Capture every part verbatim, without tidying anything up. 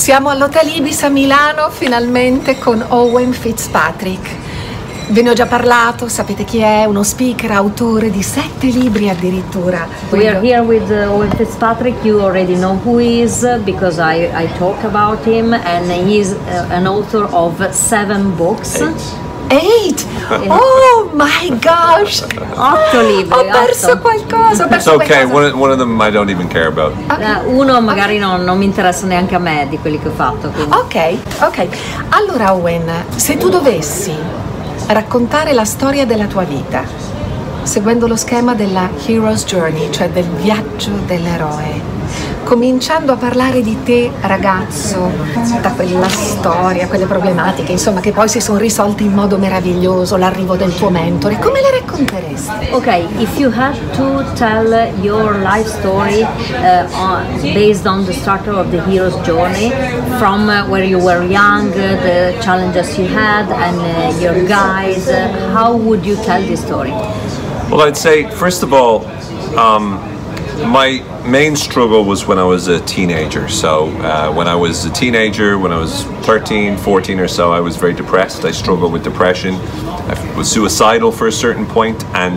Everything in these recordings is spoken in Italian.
Siamo all'Hotel Ibis a Milano finalmente con Owen Fitzpatrick. Ve ne ho già parlato, sapete chi è, uno speaker, autore di sette libri addirittura. We are here with uh, Owen Fitzpatrick. You already know who he is because I, I talk about him, and he is uh, an author of seven books. Eight. Eight? Oh my gosh! Otto libri. Ho perso otto. qualcosa. Ho perso It's okay. qualcosa. One of, one of them I don't even care about. Uh, uno magari non, non mi interessa neanche a me di quelli che ho fatto. Quindi. Ok, ok. Allora Owen, se tu dovessi raccontare la storia della tua vita, seguendo lo schema della Hero's Journey, cioè del viaggio dell'eroe, cominciando a parlare di te ragazzo, da quella storia, quelle problematiche, insomma, che poi si sono risolte in modo meraviglioso, l'arrivo del tuo mentore, come le racconteresti? Ok, if you had to tell your life story uh, on, based on the start of the hero's journey, from uh, where you were young, uh, the challenges you had, and uh, your guys, uh, how would you tell this story? Well, I'd say, first of all, um, my main struggle was when I was a teenager. So uh, when I was a teenager, when I was thirteen, fourteen or so, I was very depressed. I struggled with depression. I was suicidal for a certain point, and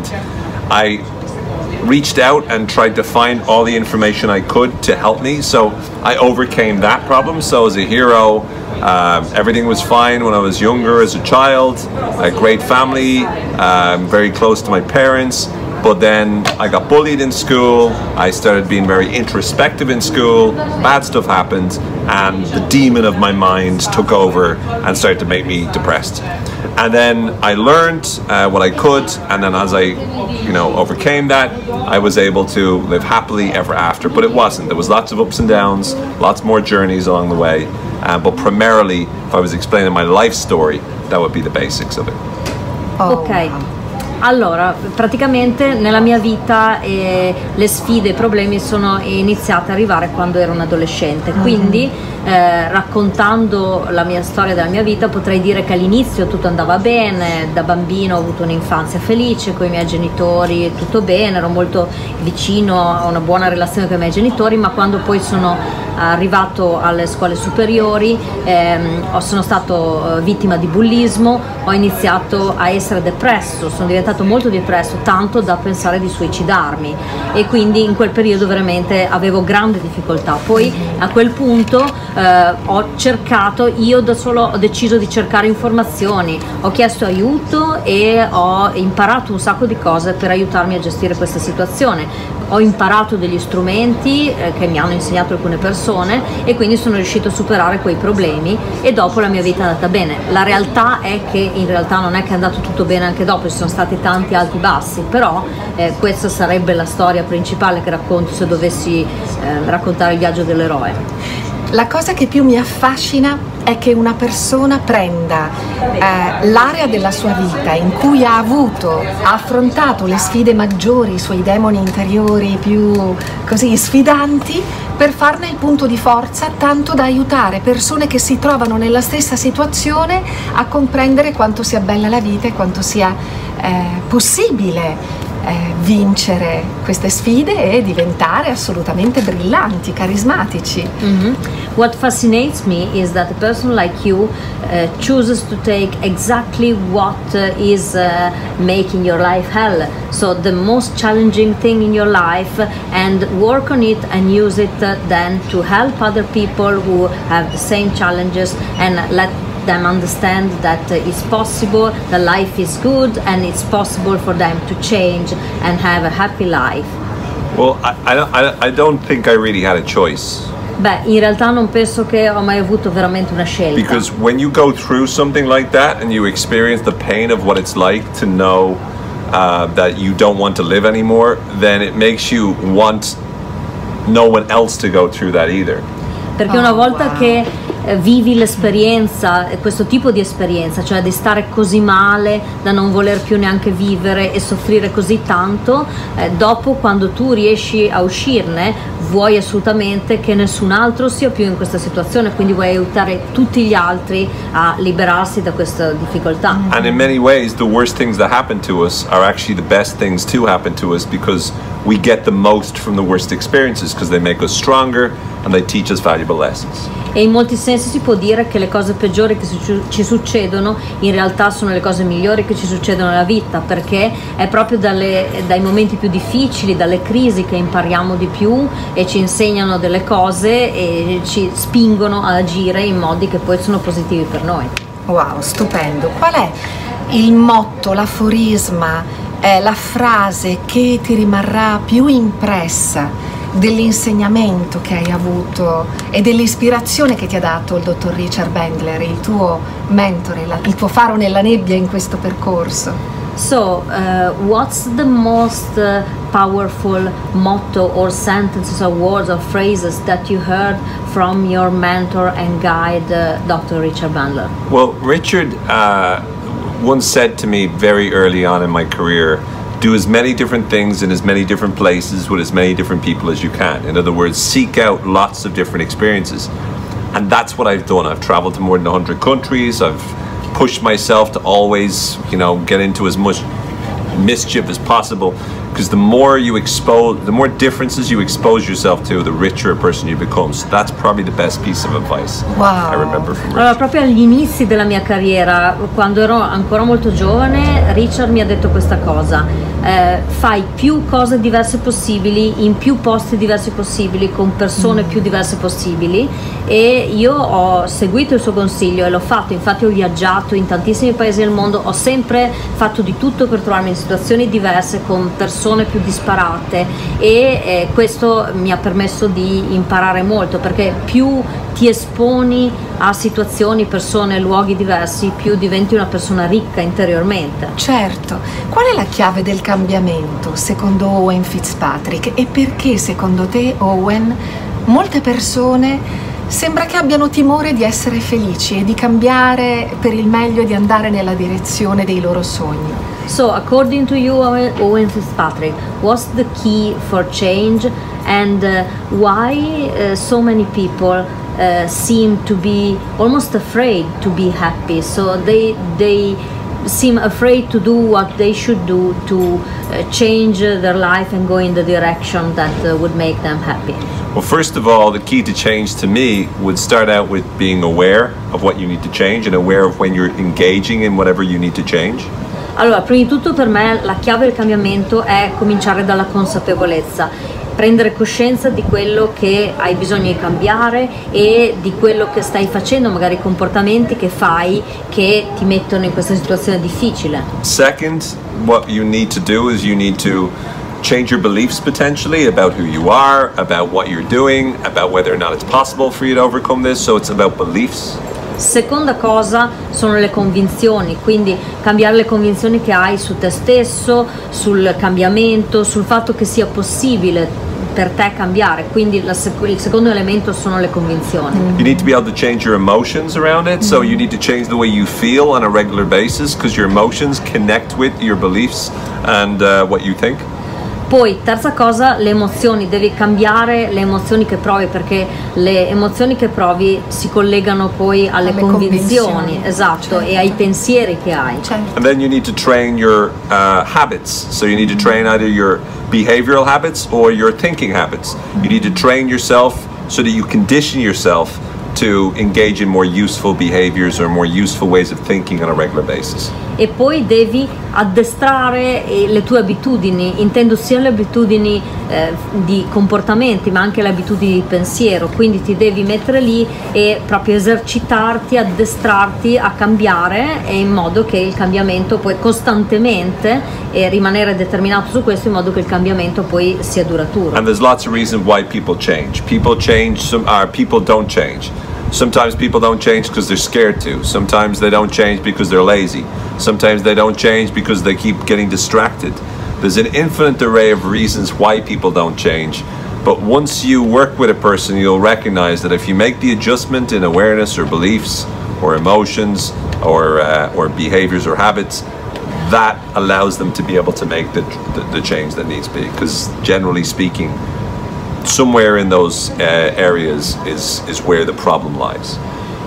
I reached out and tried to find all the information I could to help me. So I overcame that problem. So as a hero, um, everything was fine when I was younger as a child, a great family, um, very close to my parents. But then I got bullied in school, I started being very introspective in school, bad stuff happened, and the demon of my mind took over and started to make me depressed. And then I learned uh, what I could, and then as I, you know, overcame that, I was able to live happily ever after. But it wasn't. There was lots of ups and downs, lots more journeys along the way. Uh, but primarily, if I was explaining my life story, that would be the basics of it. Oh. Ok. Allora, praticamente nella mia vita eh, le sfide e i problemi sono iniziate a arrivare quando ero un adolescente, quindi eh, raccontando la mia storia della mia vita potrei dire che all'inizio tutto andava bene, da bambino ho avuto un'infanzia felice con i miei genitori, tutto bene, ero molto vicino a una buona relazione con i miei genitori, ma quando poi sono arrivato alle scuole superiori ehm, sono stato vittima di bullismo, ho iniziato a essere depresso, sono diventato molto depresso, tanto da pensare di suicidarmi, e quindi in quel periodo veramente avevo grande difficoltà. Poi a quel punto eh, ho cercato, io da solo ho deciso di cercare informazioni, ho chiesto aiuto e ho imparato un sacco di cose per aiutarmi a gestire questa situazione. Ho imparato degli strumenti eh, che mi hanno insegnato alcune persone, e quindi sono riuscito a superare quei problemi, e dopo la mia vita è andata bene. La realtà è che in realtà non è che è andato tutto bene anche dopo, ci sono stati tanti alti e bassi, però eh, questa sarebbe la storia principale che racconto se dovessi eh, raccontare il viaggio dell'eroe. La cosa che più mi affascina è che una persona prenda eh, l'area della sua vita in cui ha avuto, ha affrontato le sfide maggiori, i suoi demoni interiori più così sfidanti, per farne il punto di forza, tanto da aiutare persone che si trovano nella stessa situazione a comprendere quanto sia bella la vita e quanto sia eh, possibile Eh, vincere queste sfide e diventare assolutamente brillanti, carismatici. Mm-hmm. What fascinates me is that a person like you uh, chooses to take exactly what uh, is uh, making your life hell, so the most challenging thing in your life, and work on it and use it uh, then to help other people who have the same challenges, and let them understand that uh, it's possible, that life is good, and it's possible for them to change and have a happy life. Well, I, I, I don't think I really had a choice. Beh, in realtà non penso che ho mai avuto veramente una scelta. Because when you go through something like that and you experience the pain of what it's like to know uh, that you don't want to live anymore, then it makes you want no one else to go through that either. Perché una volta che vivi l'esperienza, questo tipo di esperienza, cioè di stare così male da non voler più neanche vivere e soffrire così tanto, eh, dopo quando tu riesci a uscirne vuoi assolutamente che nessun altro sia più in questa situazione, quindi vuoi aiutare tutti gli altri a liberarsi da questa difficoltà. And in many ways the worst things that happen to us are actually the best things to happen to us, because we get the most from the worst experiences, because they make us stronger and they teach us valuable lessons. e in molti sensi si può dire che le cose peggiori che ci, ci succedono in realtà sono le cose migliori che ci succedono nella vita, perché è proprio dalle, dai momenti più difficili, dalle crisi che impariamo di più e ci insegnano delle cose e ci spingono ad agire in modi che poi sono positivi per noi. Wow, stupendo. Qual è il motto, l'aforisma, eh, la frase che ti rimarrà più impressa dell'insegnamento che hai avuto e dell'ispirazione che ti ha dato il dottor Richard Bandler, il tuo mentore, la, il tuo faro nella nebbia in questo percorso? So, uh, what's the most uh, powerful motto or sentences or words or phrases that you heard from your mentor and guide, uh, Doctor Richard Bandler? Well, Richard uh, once said to me very early on in my career, do as many different things in as many different places with as many different people as you can. In other words, seek out lots of different experiences. And that's what I've done. I've traveled to more than one hundred countries. I've pushed myself to always, you know, get into as much mischief as possible, because the more you expose, the more differences you expose yourself to, the richer a person you become. So that's probably the best piece of advice wow. I remember from Richard. Allora, proprio agli inizi della mia carriera, quando ero ancora molto giovane, Richard mi ha detto questa cosa: eh, fai più cose diverse possibili, in più posti diversi possibili, con persone mm. più diverse possibili, e io ho seguito il suo consiglio e l'ho fatto. Infatti ho viaggiato in tantissimi paesi del mondo, ho sempre fatto di tutto per trovarmi in situazioni diverse con persone più disparate, e eh, questo mi ha permesso di imparare molto, perché più ti esponi a situazioni, persone, luoghi diversi, più diventi una persona ricca interiormente. Certo. Qual è la chiave del cambiamento secondo Owen Fitzpatrick, e perché secondo te, Owen, molte persone sembra che abbiano timore di essere felici e di cambiare per il meglio e di andare nella direzione dei loro sogni? So, according to you, Owen Fitzpatrick, what's the key for change, and uh, why uh, so many people uh, seem to be almost afraid to be happy? So they they seem afraid to do what they should do to uh, change their life and go in the direction that uh, would make them happy. Well, first of all, the key to change to me would start out with being aware of what you need to change and aware of when you're engaging in whatever you need to change. Allora, prima di tutto per me la chiave del cambiamento è cominciare dalla consapevolezza, prendere coscienza di quello che hai bisogno di cambiare e di quello che stai facendo, magari comportamenti che fai che ti mettono in questa situazione difficile. Second, what you need to do is you need to change your beliefs potentially about who you are, about what you're doing, about whether or not it's possible for you to overcome this. So it's about beliefs. Seconda cosa sono le convinzioni, quindi cambiare le convinzioni che hai su te stesso, sul cambiamento, sul fatto che sia possibile per te cambiare, quindi la sec- il secondo elemento sono le convinzioni. You need to be able to change your emotions around it, so you need to change the way you feel on a regular basis, because your emotions connect with your beliefs and uh, what you think. Poi, terza cosa, le emozioni, devi cambiare le emozioni che provi, perché le emozioni che provi si collegano poi alle, alle convinzioni, convinzioni, esatto, certo. E ai pensieri che hai. Certo. And then you need to train your uh, habits, so you need to train either your behavioral habits or your thinking habits. You need to train yourself so that you condition yourself to engage in more useful behaviors or more useful ways of thinking on a regular basis. E poi devi addestrare le tue abitudini, intendo sia le abitudini eh, di comportamenti ma anche le abitudini di pensiero, quindi ti devi mettere lì e proprio esercitarti, addestrarti a cambiare, e in modo che il cambiamento poi costantemente, e rimanere determinato su questo in modo che il cambiamento poi sia duraturo. And there's lots of reasons why people change. People change, some uh, people don't change. Sometimes people don't change because they're scared to. Sometimes they don't change because they're lazy. Sometimes they don't change because they keep getting distracted. There's an infinite array of reasons why people don't change. But once you work with a person, you'll recognize that if you make the adjustment in awareness or beliefs or emotions or, uh, or behaviors or habits, that allows them to be able to make the, the, the change that needs to be. Because generally speaking, somewhere in those uh, areas is, is where the problem lies.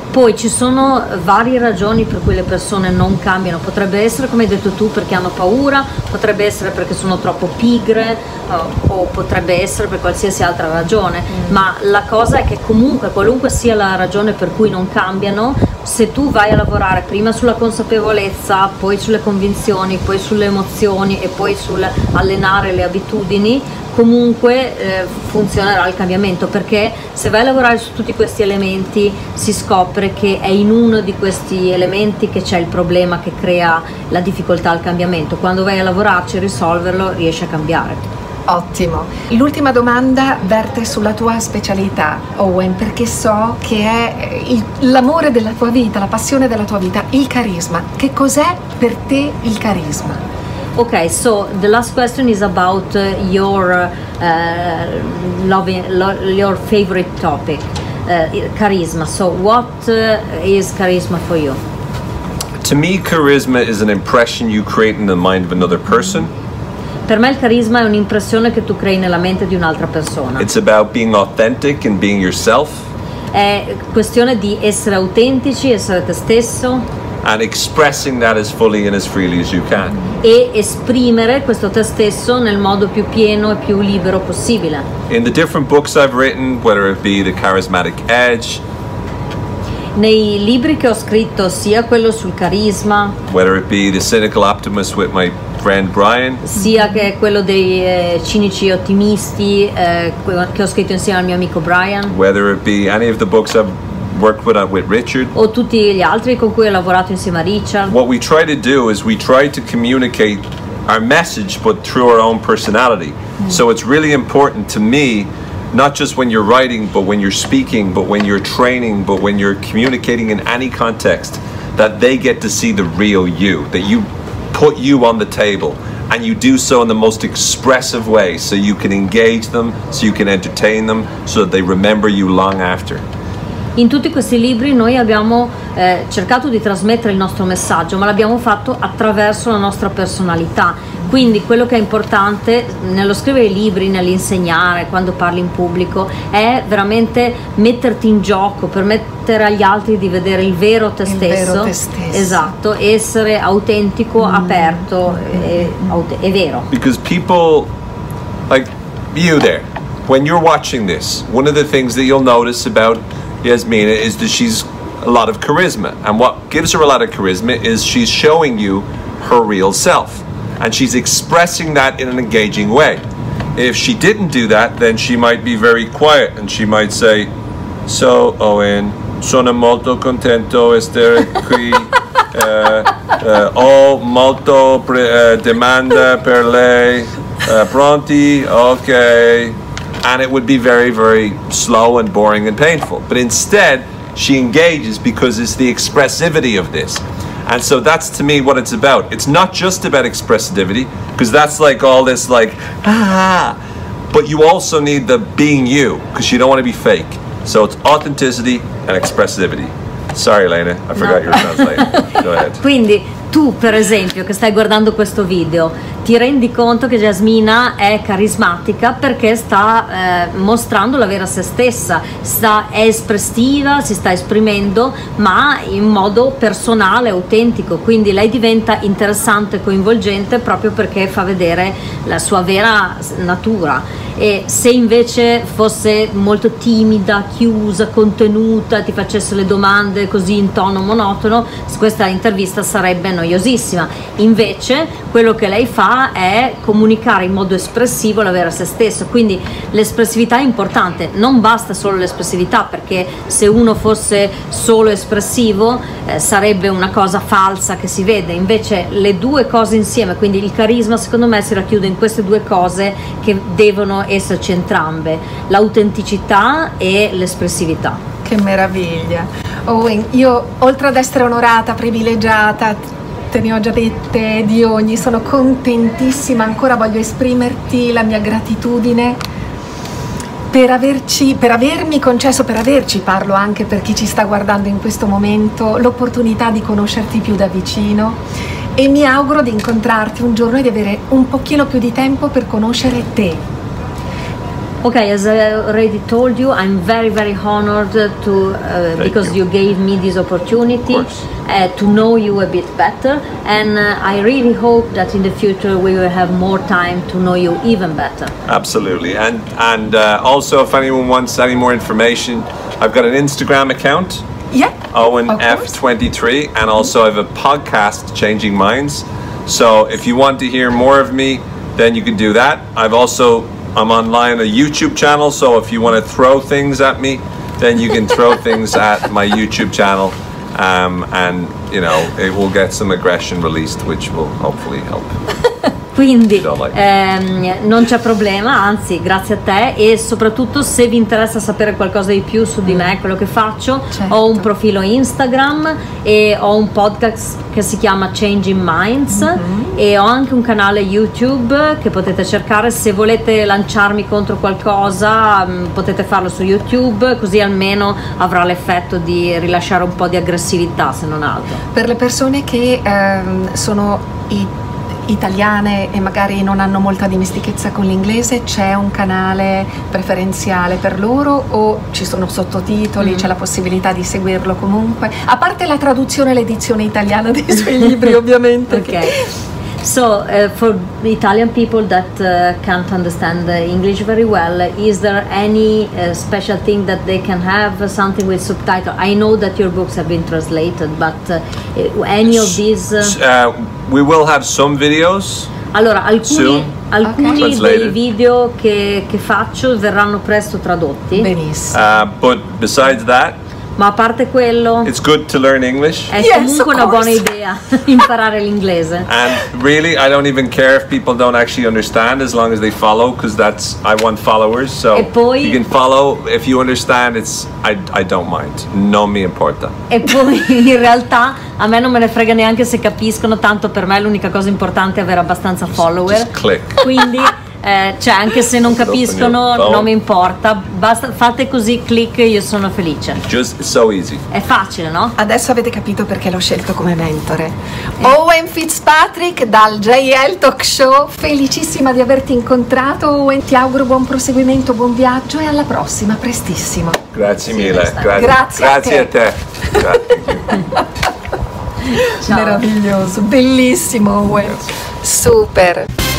Poi ci sono varie ragioni per cui le persone non cambiano, potrebbe essere come hai detto tu perché hanno paura, potrebbe essere perché sono troppo pigre uh, o potrebbe essere per qualsiasi altra ragione, mm. ma la cosa è che comunque qualunque sia la ragione per cui non cambiano, se tu vai a lavorare prima sulla consapevolezza, poi sulle convinzioni, poi sulle emozioni e poi sull'allenare le abitudini, comunque eh, funzionerà il cambiamento, perché se vai a lavorare su tutti questi elementi si scopre che è in uno di questi elementi che c'è il problema che crea la difficoltà al cambiamento. Quando vai a lavorarci e risolverlo riesci a cambiare. Ottimo. L'ultima domanda verte sulla tua specialità, Owen, perché so che è il, l'amore della tua vita, la passione della tua vita, il carisma. Che cos'è per te il carisma? Okay, so the last question is about uh, your uh, loving, lo, your favorite topic, uh, charisma. So what uh, is charisma for you? To me, charisma is an impression you create in the mind of another person. Per me il carisma è un'impressione che tu crei nella mente di un'altra persona. It's about being authentic and being yourself. È questione di essere autentici, essere te stesso. And expressing that as fully and as freely as you can. E esprimere questo te stesso nel modo più pieno e più libero possibile. In the different books I've written, whether it be The Charismatic Edge, nei libri che ho scritto, sia quello sul carisma, whether it be The Cynical Optimist with my friend Brian, sia che quello dei eh, cinici ottimisti eh, che ho scritto insieme al mio amico Brian, whether it be any of the books I've worked with, uh, with Richard, o tutti gli altri con cui ho lavorato insieme a Richard. What we try to do is we try to communicate our message but through our own personality. Mm. So it's really important to me, not just when you're writing, but when you're speaking, but when you're training, but when you're communicating in any context, that they get to see the real you, that you put you on the table and you do so in the most expressive way, so you can engage them, so you can entertain them, so that they remember you long after. In tutti questi libri noi abbiamo eh, cercato di trasmettere il nostro messaggio, ma l'abbiamo fatto attraverso la nostra personalità. Quindi quello che è importante nello scrivere i libri, nell'insegnare, quando parli in pubblico, è veramente metterti in gioco, permettere agli altri di vedere il vero te il stesso. Vero te stesso. Esatto, essere autentico, mm. aperto e, e vero. Because people, like you there, when you're watching this, one of the things that you'll notice about Yasmina is that she's a lot of charisma, and what gives her a lot of charisma is she's showing you her real self, and she's expressing that in an engaging way. If she didn't do that, then she might be very quiet and she might say, so Owen, sono molto contento essere qui, uh, uh, ho molto pre- uh, demanda per lei, uh, pronti? Ok. And it would be very, very slow and boring and painful. But instead, she engages because it's the expressivity of this. And so that's, to me, what it's about. It's not just about expressivity, because that's like all this like, ah, but you also need the being you, because you don't want to be fake. So it's authenticity and expressivity. Sorry, Elena, I forgot no. you were translating. Go ahead. Quindi tu, per esempio, che stai guardando questo video, ti rendi conto che Yasmina è carismatica perché sta eh, mostrando la vera se stessa, sta, è espressiva, si sta esprimendo, ma in modo personale, autentico. Quindi lei diventa interessante, coinvolgente, proprio perché fa vedere la sua vera natura. E se invece fosse molto timida, chiusa, contenuta, ti facesse le domande così in tono monotono, questa intervista sarebbe noiosissima. Invece quello che lei fa è comunicare in modo espressivo la vera se stesso, quindi l'espressività è importante. Non basta solo l'espressività, perché se uno fosse solo espressivo eh, sarebbe una cosa falsa che si vede. Invece le due cose insieme, quindi il carisma, secondo me si racchiude in queste due cose che devono esserci entrambe, l'autenticità e l'espressività. Che meraviglia. Owen, io oltre ad essere onorata, privilegiata, te ne ho già dette di ogni, sono contentissima, ancora voglio esprimerti la mia gratitudine per averci, per avermi concesso, per averci, parlo anche per chi ci sta guardando in questo momento, l'opportunità di conoscerti più da vicino, e mi auguro di incontrarti un giorno e di avere un pochino più di tempo per conoscere te. Okay, as I already told you, I'm very very honored to uh, because you. you gave me this opportunity uh, to know you a bit better, and uh, I really hope that in the future we will have more time to know you even better. Absolutely, and and uh, also if anyone wants any more information, I've got an Instagram account. Yeah. Owen F twenty-three, and also I have a podcast, Changing Minds. So if you want to hear more of me, then you can do that. I've also I'm online a YouTube channel, so if you want to throw things at me, then you can throw things at my YouTube channel, um, and you know it will get some aggression released, which will hopefully help. Quindi ehm, non c'è problema, anzi grazie a te, e soprattutto se vi interessa sapere qualcosa di più su di me, quello che faccio, certo. Ho un profilo Instagram e ho un podcast che si chiama Changing Minds, mm-hmm. e ho anche un canale YouTube che potete cercare. Se volete lanciarmi contro qualcosa potete farlo su YouTube, così almeno avrà l'effetto di rilasciare un po' di aggressività, se non altro. Per le persone che ehm, sono i italiane e magari non hanno molta dimestichezza con l'inglese, c'è un canale preferenziale per loro o ci sono sottotitoli, mm. c'è la possibilità di seguirlo comunque, a parte la traduzione e l'edizione italiana dei suoi libri ovviamente. Ok. So, uh, for Italian people that uh, can't understand English very well, is there any uh, special thing that they can have, uh, something with subtitle? I know that your books have been translated, but uh, any of these... Uh... Uh, we will have some videos. Allora, alcuni, alcuni okay. dei video che, che faccio verranno presto tradotti. Benissimo. Uh, but besides that, ma a parte quello, it's good to learn English. È yes, comunque una buona idea imparare l'inglese. And really, I don't even care if people don't actually understand, as long as they follow, because that's I want followers. So e poi, you can follow if you understand. It's I I don't mind. Non mi importa. E poi in realtà a me non me ne frega neanche se capiscono, tanto per me l'unica cosa importante è avere abbastanza just, follower. Just click. Quindi Eh, cioè anche se non capiscono non mi importa, basta, fate così, click, io sono felice. Just so easy. È facile, no? Adesso avete capito perché l'ho scelto come mentore. eh. Owen Fitzpatrick dal J L Talk Show, felicissima di averti incontrato. Owen, ti auguro buon proseguimento, buon viaggio e alla prossima, prestissimo. Grazie mille. Grazie, grazie, grazie a te, a te. Meraviglioso, bellissimo Owen. Super.